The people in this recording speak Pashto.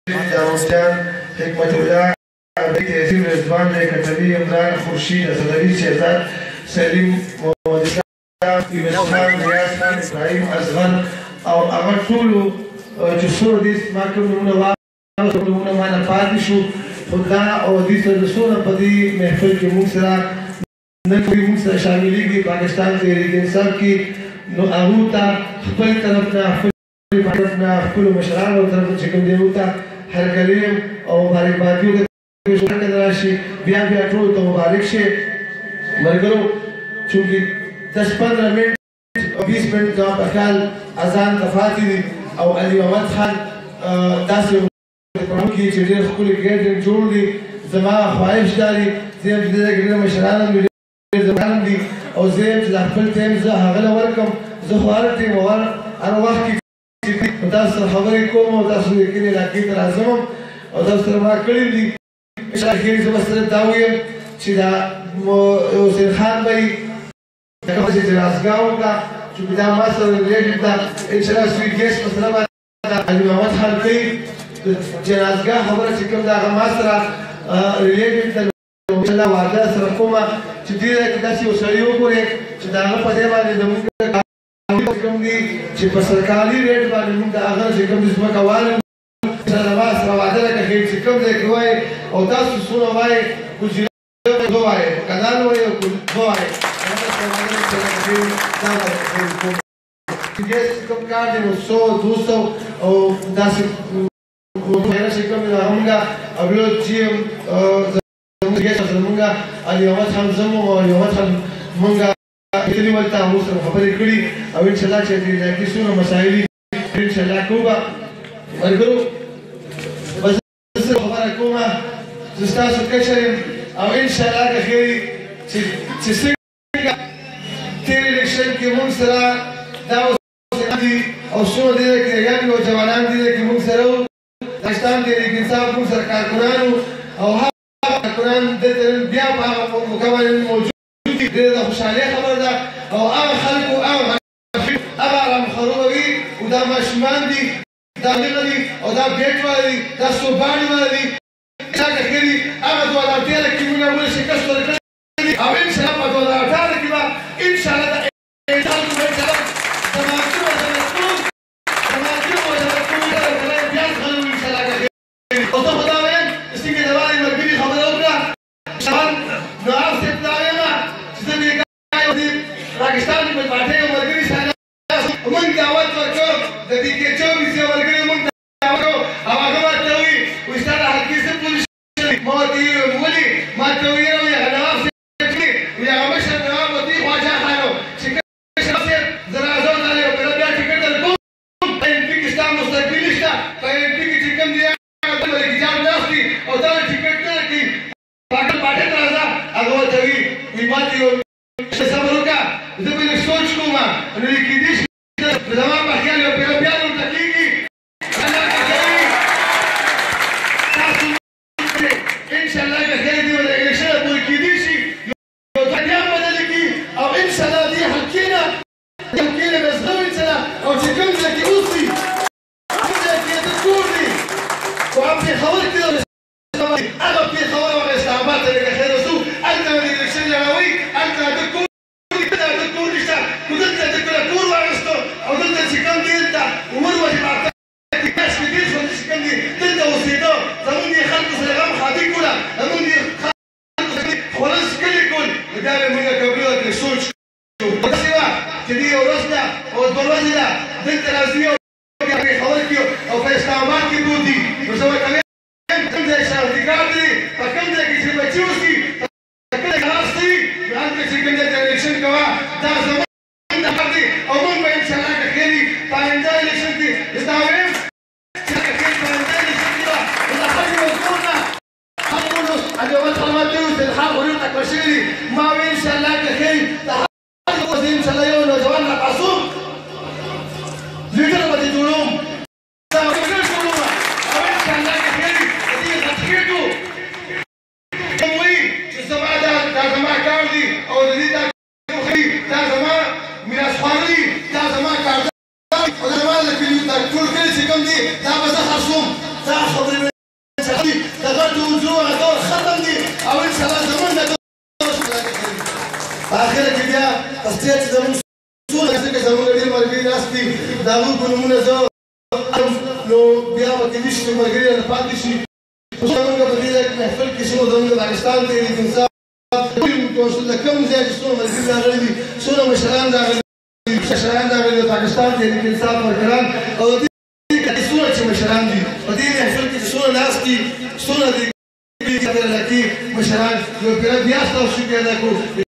داوودجان حکمت الله بیت یاسین رضوان کتبی عمران خورشید اسدعلی شهزاد سلیم محمد اسلام یونس خان ریاض خان ابراهیم اصغر او هغه ټولو چې څومره دې ما کوم نومونه مانه پاتې شو خو دا او دې سره څومره په دې محفل کې موږ سره نن موږ سره شاملېږي پاکستان تحریک انصاف کې نو هغو ته خپل طرف نه خپلو مشرانو طرف نه چې کوم دی هغو ته هرکلیم او مبارکبادي ورته راشي بیا ټولو ته مبارک شي ملګرو چونکې 10-15 منټ 20 منټ کا په خیال اذان ته پاتې دي او علي محمد خان داسې پروګرام کې چې ډېر ښکلي ګیډرینګ جوړ دي زما خواهش دا دی زه یم چې دې کې ډېر مشران هم دي او زه یم چې د خپل ټایم زه هغه له ورکړم زه خو هر ټایم او هر وخت کې تاسو سره خبرې کوم او تاسو د کلي علاقې ته راځم او تاسو سره ما کړي دي انشاءالله زه به سره دا ویم چې دا حسین خان به یې دغه چې جنازګاه وکړه چونکې دا ما سره ریلیټډ ده انشاءالله سویټ ګیسټ مسله به علي محمد خان کوي د جنازګاه خبره چې کوم ده هغه ما سره ریلیټډ ده انشاءالله واده سره کومه چې دې ځای کې داسې یو سړي وګورې چې د هغه په دې باندې زموږ کوم دي چې په سرکاري ریټ باندې موږ د هغه چې کوم ځمکه والو سره ما سره وعده راکړې چې کوم ځای کې وایي او تاسو څونه وایي کوجیره دو وایي کدان وایي او دو وایي کوم کار دی نو 100 200 او داسې چې کوم دی همغه ابلو چې زموږ علي محمد خان زموږ او علي محمد خان موږ دلی ولته موږ سره خبرې کړي او انشاءالله چې دې کې څونه مسایل دي انشاءالله کومه ملګرو بس خبره کومه زه ستاسو کشر یم او انشاءالله که خیر چې څنګه تېر الیکشن کې موږ سره دا دي او څونه دې کې یانګ او جوانان دې کې موږ سره پاکستان تحریک انصاف موږ سره کارکونانو او هغه کارکونان بیا په هغه موقع باندې موجود ډېره خوشحالي خبره ده او هغه خلکو هغه رامخروبه وي او دا ماشومان دي دا غلیغه دي او دا بیټ والا دي دا صوباڼي والا دي دا که ښه دي هغه 2013 کې موږ ولې شکست ورکړی دي او انشاءالله په 2018 کې به انشاءالله د خلکو به انشاءالله زمانچونه بیا زغلو انشاءالله که ښه او زه خو دا وایم څنګه د والي ملګري خبره وکړه شبان نو هغه صاحب دا وایم پاکستان په پاټۍ او ملګري سره موږ دعوت ورکړو د دې کې 24 ملګري موږ دعوت او هغه ورته وي وایي ستا د حلقې څه پولیس ما ورته وویل ولې ما ورته وویل وایي هغه نواب صاحب وایي هغه مشر نواب ورته وایي خواجه خان و چې مشر صاحب زه راځم دا یو بله بیا ټکټ درکوم په ایم پي کې ستا مستقبل شته په ایم پي کې چې کوم دی هغه ملک جان ناست دي او دا ټکټ نه درکوي پاټۍ ته راځه هغه ورته وایي ما ته یو صبر وکړه زه به لږ سوچ کوم نو کېدای شي زما په خیال یو بیا ورته کېږي الله که کوي تاسو انشاءالله که خیر دي د الیکشن پورې کېدای شي یو دنیا بدل کړي او انشاءالله دې حلقې نه به زغم انسانه او چې کوم ځای کې اوسي کوم ځای کې د کور دي خو هغه پېښور کې هغه پېښور او اسلام آباد ته که خیر وځو هلته به د الیکشن لړوي هلته د کور کور واغستو او دلته چې کوم دی دلته عمر وجباته کاش کې دې شو چې کوم دی دلته اوسېدو زمونږ دې خلکو سره غم خادي کوله زمونږ دې خلکو سره خوړل ښکلي کول نو بیا به موږ کوي ورته سوچ کوو داسې وه چې دې یو ورځ ده او دوه ورځې ده دلته راځي او خبر کړي او په اسلام آباد کې پروت دي نو زه ورته وایم کوم ځای چې افتخار دی په کوم ځای کې چې بچي اوسي په کوم ځای کې ناست دي نو هلته چې کوم ځای ته الیکشن کوه دا زموږ او موږ به انشاءالله که ښه وي په آینده الیکشن کې زه وایم چې که ښه په آینده الیکشن کې به د خلکو مزدور نه خلکو علي محمد خان ماته وویل چې د خلکو ډېر تکړه شوي دي ما ویل انشاءالله که ښه وي د خلکو اوس انشاءالله یو نوجوان راپاڅوم لیډر به دې جوړوم دا لیډر جوړوم او انشاءالله که ښه وي د دې غټکېږو کوم وایي چې زما دا زما کار دی او د دې دا زما میراث خواري دا زما کار دی او دا زما د کلي ټول کلي چې کوم دي دا به زه خرڅوم دا خبرې او ان شاء الله زمونږ نه په اخره کې بیا په سټیج کې زمونږ څونه ځکه زمونږ ډېر ملګري ناست دي د هغوی په نومونه زه نو بیا به کېدای شي چې ملګري رانه پاتې شي زمونږ په دې ځای کې محفل کې څومره زمونږ د پاکستان تحریک انصاف د کوم ځای کې څومره ملګري راغلي دي څومره مشران راغلي دي د پاکستان تحریک انصاف مشران او د دې څومره چې مشران دي په دې محفل کې چې څومره ناست دي څومره دي مشران یو بیا ستاسو شکر ادا کوو